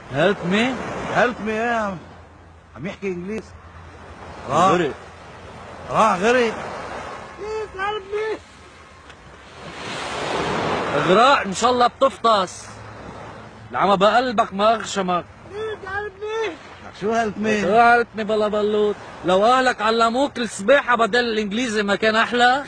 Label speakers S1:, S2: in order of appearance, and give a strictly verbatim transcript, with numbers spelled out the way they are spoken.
S1: هيلب مي؟
S2: هيلب مي ايه يا عم؟ عم يحكي انجليزي. راح
S1: غرق.
S2: راح غرق.
S3: بليز هيلب مي.
S1: اغراء ان شاء الله بتفطس. العمى بقلبك ما اغشمك.
S3: بليز هيلب مي.
S2: شو هيلب مي؟
S1: شو هيلب مي بلا بلوط؟ لو اهلك علموك السباحة بدل الانجليزي ما كان احلى؟